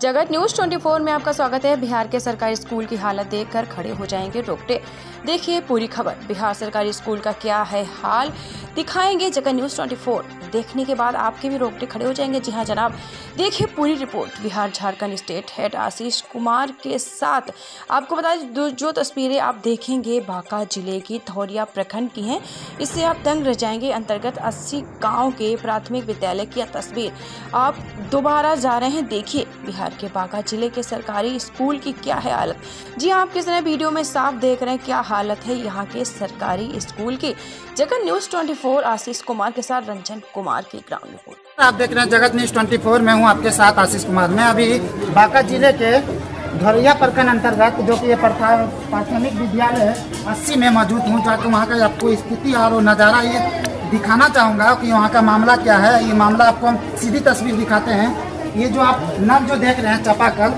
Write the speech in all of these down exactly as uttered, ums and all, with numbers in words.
जगत न्यूज़ चौबीस में आपका स्वागत है। बिहार के सरकारी स्कूल की हालत देखकर खड़े हो जाएंगे रोंगटे। देखिए पूरी खबर। बिहार सरकारी स्कूल का क्या है हाल, दिखाएंगे जगत न्यूज़ चौबीस। देखने के बाद आपके भी रोंगटे खड़े हो जाएंगे। जी हाँ जनाब, देखिए पूरी report. Bihar Jharkhand state head Ashish Kumar के साथ आपको बता दें, जो तस्वीरें आप देखेंगे बांका जिले की धौरिया प्रखंड की हैं, इससे आप दंग रह जाएंगे। अंतर्गत अस्सी गाँव के प्राथमिक विद्यालय की तस्वीर आप दोबारा जा रहे हैं। देखिए बिहार के बांका जिले के सरकारी स्कूल की क्या है हालत। जी हाँ, आप किस तरह वीडियो में साफ देख रहे हैं क्या हालत है यहाँ के सरकारी स्कूल की। जगत न्यूज़ चौबीस आशीष कुमार के साथ रंजन कुमार की ग्राउंड रिपोर्ट। आप देख रहे हैं जगत न्यूज़ चौबीस में हूँ आपके साथ आशीष कुमार। मैं अभी बांका जिले के धौरिया प्रखंड अंतर्गत जो कि ये प्राथमिक विद्यालय अस्सी में मौजूद हूँ, जाकर वहाँ का आपको स्थिति और नज़ारा ये दिखाना चाहूँगा कि वहाँ का मामला क्या है। ये मामला आपको हम सीधी तस्वीर दिखाते हैं। ये जो आप नल जो देख रहे हैं चापाकल,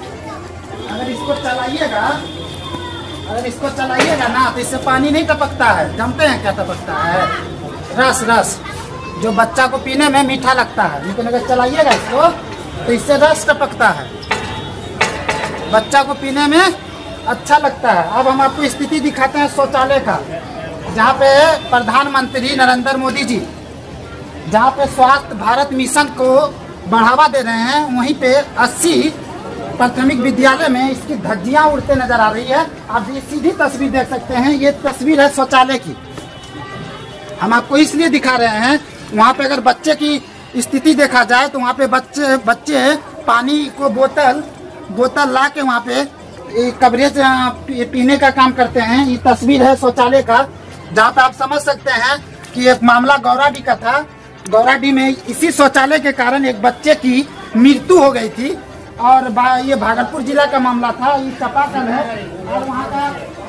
अगर इसको चलाइएगा अगर इसको चलाइएगा ना तो इससे पानी नहीं टपकता है। जानते हैं क्या टपकता है? रस रस जो बच्चा को पीने में मीठा लगता है, लेकिन अगर चलाइएगा इसको तो इससे रस टपकता है, बच्चा को पीने में अच्छा लगता है। अब हम आपको स्थिति दिखाते हैं शौचालय का, जहाँ पे प्रधानमंत्री नरेंद्र मोदी जी जहाँ पे स्वास्थ्य भारत मिशन को बढ़ावा दे रहे हैं, वहीं पे अस्सी प्राथमिक विद्यालय में इसकी धज्जियां उड़ते नजर आ रही है। आप ये सीधी तस्वीर देख सकते हैं, ये तस्वीर है शौचालय की। हम आपको इसलिए दिखा रहे हैं, वहाँ पे अगर बच्चे की स्थिति देखा जाए तो वहाँ पे बच्चे बच्चे पानी को बोतल बोतल ला के वहाँ पे कवरेज पीने का काम करते हैं। ये तस्वीर है शौचालय का, जहाँ पे आप समझ सकते हैं कि एक मामला गौराडी का था। गौराडी में इसी शौचालय के कारण एक बच्चे की मृत्यु हो गई थी, और ये भागलपुर जिला का मामला था। ये चापाकल है और वहाँ का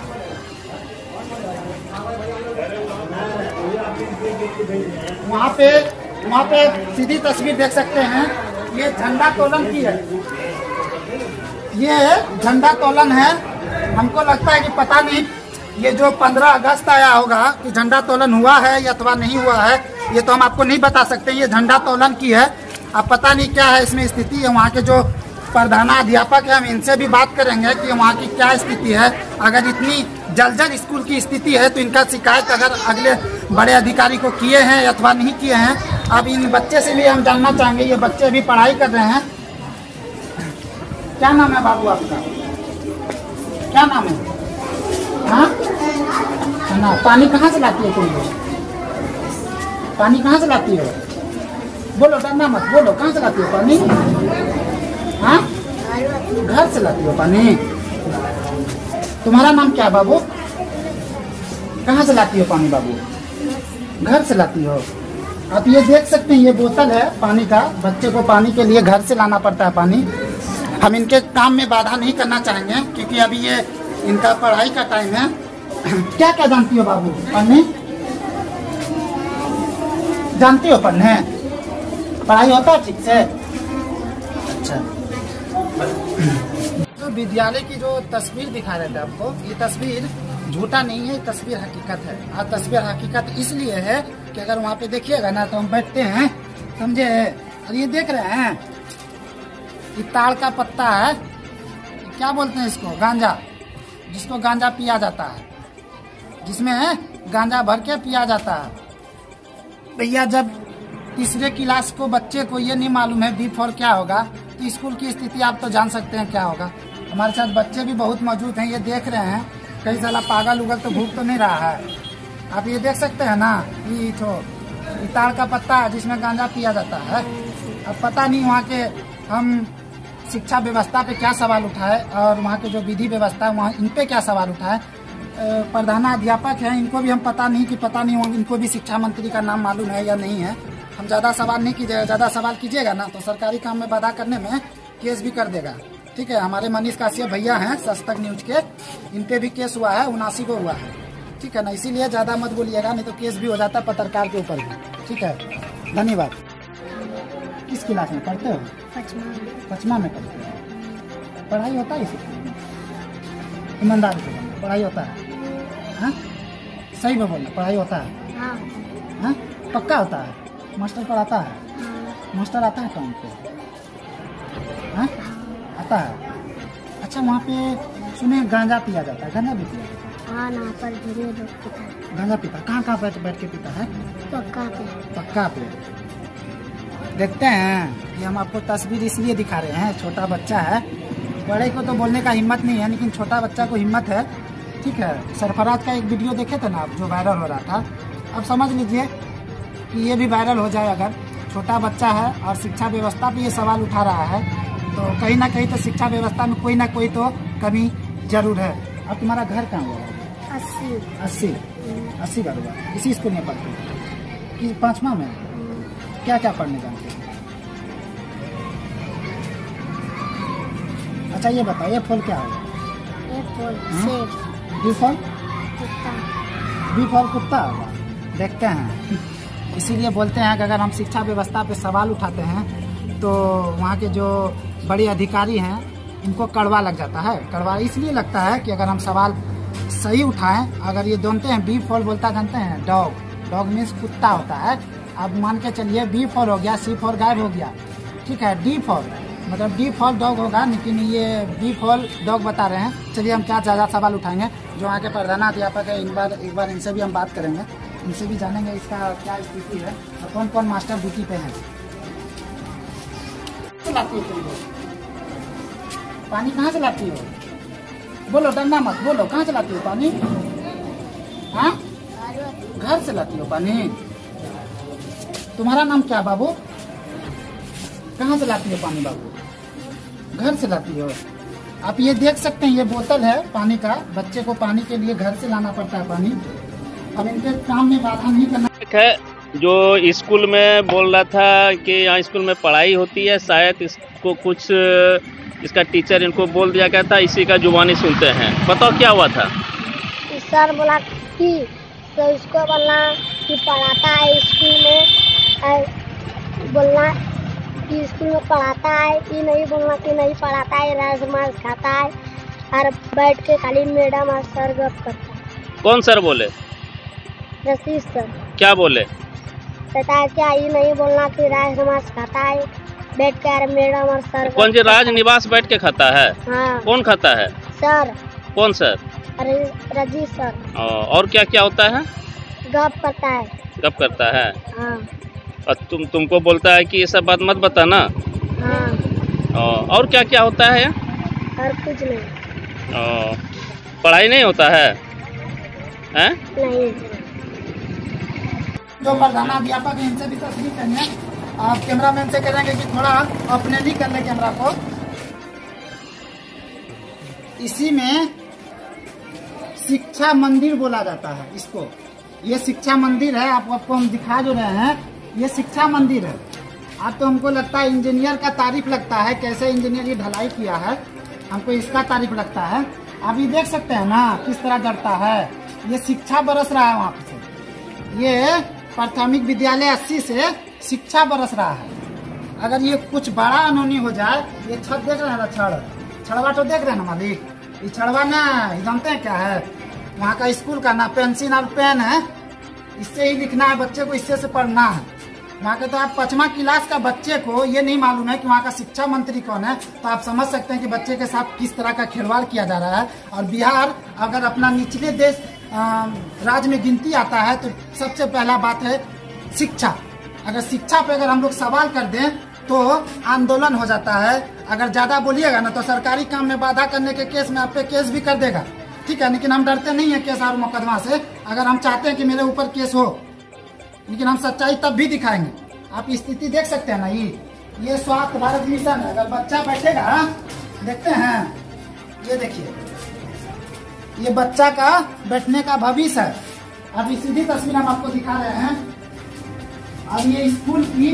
वहाँ पे वहाँ पे सीधी तस्वीर देख सकते हैं। ये झंडा तोलन की है, ये झंडा तोलन है। हमको लगता है कि पता नहीं ये जो पंद्रह अगस्त आया होगा कि झंडा तोलन हुआ है या अथवा नहीं हुआ है, ये तो हम आपको नहीं बता सकते। ये झंडा तोलन की है, अब पता नहीं क्या है इसमें स्थिति है। वहाँ के जो प्रधानाध्यापक है, हम इनसे भी बात करेंगे कि वहाँ की क्या स्थिति है। अगर इतनी जर्जर स्कूल की स्थिति है तो इनका शिकायत अगर अगले बड़े अधिकारी को किए हैं अथवा नहीं किए हैं। अब इन बच्चे से भी हम जानना चाहेंगे, ये बच्चे अभी पढ़ाई कर रहे हैं। क्या नाम है बाबू आपका? क्या नाम है? हाँ ना, पानी कहाँ से लाती है तुम लोग? पानी कहाँ से लाती हो? बोलो, डरना मत, बोलो कहाँ से लाती हो पानी? हाँ, घर से लाती हो पानी। तुम्हारा नाम क्या है बाबू? कहाँ से लाती हो पानी बाबू? घर से लाती हो। आप ये देख सकते हैं, ये बोतल है पानी का। बच्चे को पानी के लिए घर से लाना पड़ता है पानी। हम इनके काम में बाधा नहीं करना चाहेंगे क्योंकि अभी ये इनका पढ़ाई का टाइम है। क्या क्या जानती हो बाबू पढ़ने? जानती हो पढ़ने? पढ़ाई होता है ठीक से? अच्छा, तो विद्यालय की जो तस्वीर दिखा रहे थे आपको, ये तस्वीर झूठा नहीं है, ये तस्वीर हकीकत है। और तस्वीर हकीकत इसलिए है कि अगर वहाँ पे देखिएगा ना तो हम बैठते हैं, समझे? और ये देख रहे हैं, ये ताड़ का पत्ता है, क्या बोलते हैं इसको? गांजा, जिसको गांजा पिया जाता है, जिसमें गांजा भर के पिया जाता है। भैया जब तीसरे क्लास को बच्चे को ये नहीं मालूम है बी फॉर क्या होगा, तो स्कूल की स्थिति आप तो जान सकते हैं क्या होगा। हमारे साथ बच्चे भी बहुत मौजूद हैं, ये देख रहे हैं। कई साला पागल उगल तो भूख तो नहीं रहा है। आप ये देख सकते हैं ना, ये तो ताड़ का पत्ता है जिसमें गांजा पिया जाता है। अब पता नहीं वहाँ के हम शिक्षा व्यवस्था पे क्या सवाल उठाए और वहाँ के जो विधि व्यवस्था है वहाँ इन पे क्या सवाल उठाए। प्रधानाध्यापक हैं, इनको भी हम पता नहीं कि पता नहीं इनको भी शिक्षा मंत्री का नाम मालूम है या नहीं है। हम ज़्यादा सवाल नहीं कीजिएगा, ज़्यादा सवाल कीजिएगा ना तो सरकारी काम में बाधा करने में केस भी कर देगा। ठीक है, हमारे मनीष कासिया भैया हैं सस्तक न्यूज के, इन पे भी केस हुआ है, उनासी को हुआ है। ठीक है ना, इसीलिए ज़्यादा मत बोलिएगा, नहीं तो केस भी हो जाता है पत्रकार के ऊपर भी। ठीक है, धन्यवाद। किस क्लास में पढ़ते हो? पचमा में पढ़ते हो। पढ़ाई होता है इसी ईमानदारी से पढ़ाई होता है? हाँ, सही में बोलना, पढ़ाई होता है? हाँ, पक्का होता है? मास्टर पढ़ाता है? मास्टर आता है टाइम पे? हाँ, होता है। अच्छा, वहाँ पे सुने गांजा पिया जाता है, गांजा भी पिया जाता है? हाँ ना, पर धीरे लोग पीता है। गांजा पीता कहाँ कहाँ बैठ बैठ के पीता है? पक्का पे। पक्का पे। देखते हैं कि हम आपको तस्वीर इसलिए दिखा रहे हैं, छोटा बच्चा है, बड़े को तो बोलने का हिम्मत नहीं है, लेकिन छोटा बच्चा को हिम्मत है। ठीक है, सरफराज का एक वीडियो देखे थे ना आप, जो वायरल हो रहा था। अब समझ लीजिए कि ये भी वायरल हो जाए। अगर छोटा बच्चा है और शिक्षा व्यवस्था पे ये सवाल उठा रहा है, तो कहीं ना कहीं तो शिक्षा व्यवस्था में कोई ना कोई तो कमी जरूर है। अब तुम्हारा घर कहाँ हुआ? अस्सी। अस्सी अस्सी का हुआ। इसी स्कूल में पढ़ते हो कि पाँचवा में? क्या क्या पढ़ने जाते हो? अच्छा ये बताओ, ये फल क्या होगा? ये फल सेब। बी फल? कुत्ता। बी फल कुत्ता होगा। देखते हैं, इसीलिए बोलते हैं कि अगर हम शिक्षा व्यवस्था पे सवाल उठाते हैं तो वहाँ के जो बड़े अधिकारी हैं इनको कड़वा लग जाता है। कड़वा इसलिए लगता है कि अगर हम सवाल सही उठाएं, अगर ये जानते हैं बी फॉल बोलता जानते हैं, डॉग। डॉग मीन्स कुत्ता होता है। अब मान के चलिए बी फॉल हो गया, सी फॉल गायब हो गया, ठीक है। डी फॉल मतलब डी फॉल डॉग होगा, लेकिन ये बी फॉल डॉग बता रहे हैं। चलिए हम क्या ज़्यादा सवाल उठाएंगे, जो आगे प्रधानाध्यापक है, इन बार एक बार इनसे भी हम बात करेंगे, इनसे भी जानेंगे इसका क्या स्थिति है और कौन कौन मास्टर ड्यूटी पे है। पानी कहाँ से लाती हो? बोलो, डरना मत, बोलो कहाँ से लाती हो पानी? हाँ, घर से लाती हो पानी। तुम्हारा नाम क्या बाबू? कहाँ से लाती हो पानी बाबू? घर से लाती हो। आप ये देख सकते हैं, ये बोतल है पानी का। बच्चे को पानी के लिए घर से लाना पड़ता है पानी। अब इनके काम में बाधा नहीं करना है। जो स्कूल में बोल रहा था कि यहाँ स्कूल में पढ़ाई होती है, शायद इसको कुछ इसका टीचर इनको बोल दिया गया था, इसी का जुबानी सुनते हैं। बताओ क्या हुआ था? सर बोला कि तो इसको बोलना कि पढ़ाता है स्कूल में, बोलना कि स्कूल में पढ़ाता है, ये नहीं बोलना कि नहीं पढ़ाता है, राज मांस खाता है और बैठ के खाली मैडम और सर गप करता है। कौन सर बोले? रशीद सर। क्या बोले? कहता है क्या ये नहीं बोलना कि राज मांस खाता है, बैठ के मैडम और सर। कौन जी राज निवास बैठ के खाता है? हाँ। कौन खाता है? सर। कौन सर? रजीत सर। और क्या क्या होता है? गप करता है। गप करता है। हाँ। और तुम तुमको बोलता है कि ये सब बात मत बताना। हाँ। और क्या क्या होता है? और कुछ नहीं। पढ़ाई नहीं होता है? हैं? नहीं। जो प्रधानाध्यापक है इनसे भी तस्वीर करेंगे। आप कैमरामैन से करेंगे कि थोड़ा अपने नहीं कर ले कैमरा को। इसी में शिक्षा मंदिर बोला जाता है इसको। ये शिक्षा मंदिर है, आप, आपको हम दिखा जो रहे हैं, ये शिक्षा मंदिर है। आप तो हमको लगता है इंजीनियर का तारीफ लगता है, कैसे इंजीनियर ये ढलाई किया है, हमको इसका तारीफ लगता है। आप ये देख सकते हैं ना किस तरह जड़ता है। ये शिक्षा बरस रहा है वहाँ से। ये प्राथमिक विद्यालय अस्सी से शिक्षा बरस रहा है। अगर ये कुछ बड़ा अनहोनी हो जाए, ये छत देख रहे हैं ना, छड़ छड़वा तो देख रहे हैं ना मालिक, ये छड़वा ना, ये जानते हैं क्या है? वहाँ का स्कूल का ना पेंसिल और पेन है, इससे ही लिखना है बच्चे को, इससे से पढ़ना है। वहाँ के तो आप पांचवा क्लास का बच्चे को ये नहीं मालूम है कि वहाँ का शिक्षा मंत्री कौन है, तो आप समझ सकते हैं कि बच्चे के साथ किस तरह का खिलवाड़ किया जा रहा है। और बिहार अगर अपना निचले देश राज्य में गिनती आता है तो सबसे पहला बात है शिक्षा। अगर शिक्षा पे अगर हम लोग सवाल कर दें तो आंदोलन हो जाता है। अगर ज्यादा बोलिएगा ना तो सरकारी काम में बाधा करने के केस में आप पे केस भी कर देगा, ठीक है। लेकिन हम डरते नहीं है केस और मुकदमा से। अगर हम चाहते हैं कि मेरे ऊपर केस हो, लेकिन हम सच्चाई तब भी दिखाएंगे। आप स्थिति देख सकते हैं ना, ये ये स्वास्थ्य भारत मिशन है। अगर बच्चा बैठेगा, देखते हैं, ये देखिए, ये बच्चा का बैठने का भविष्य है। अब ये सीधी तस्वीर हम आपको दिखा रहे हैं। अब ये स्कूल की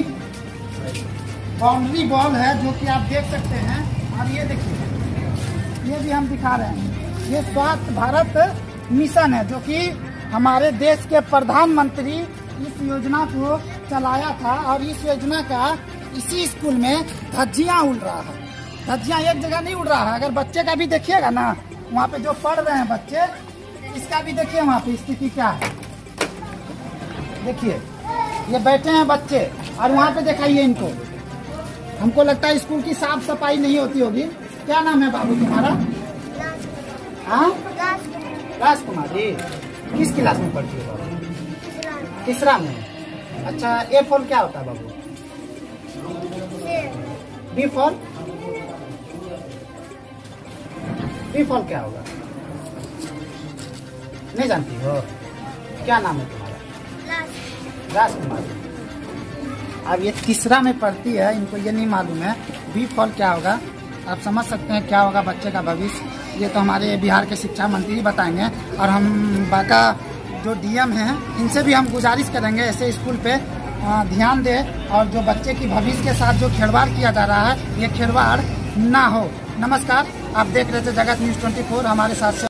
बाउंड्री बॉल है जो कि आप देख सकते हैं। और ये देखिए, ये भी हम दिखा रहे हैं, ये स्वास्थ्य भारत मिशन है जो कि हमारे देश के प्रधानमंत्री इस योजना को चलाया था। और इस योजना का इसी स्कूल में धज्जियां उड़ रहा है। धज्जियां एक जगह नहीं उड़ रहा है। अगर बच्चे का भी देखिएगा ना, वहाँ पे जो पढ़ रहे हैं बच्चे, इसका भी देखिए वहाँ पे स्थिति क्या है। देखिए ये बैठे हैं बच्चे और वहाँ पे दिखाइए इनको। हमको लगता है स्कूल की साफ सफाई नहीं होती होगी। क्या नाम है बाबू तुम्हारा? हाँ, राजकुमारी। किस क्लास में पढ़ती हो बाबू? तीसरा में। अच्छा, ए फॉर क्या होता है बाबू? B for? बी फॉर क्या होगा? नहीं जानती हो? क्या नाम है तुम्हारा? राजकुमारी। अब ये तीसरा में पढ़ती है, इनको ये नहीं मालूम है बी फॉर क्या होगा। आप समझ सकते हैं क्या होगा बच्चे का भविष्य। ये तो हमारे बिहार के शिक्षा मंत्री बताएंगे। और हम बाका जो डीएम हैं इनसे भी हम गुजारिश करेंगे ऐसे स्कूल पे ध्यान दे, और जो बच्चे की भविष्य के साथ जो खिलवाड़ किया जा रहा है ये खिलवाड़ ना हो। नमस्कार, आप देख रहे थे जगत न्यूज़ चौबीस। हमारे साथ से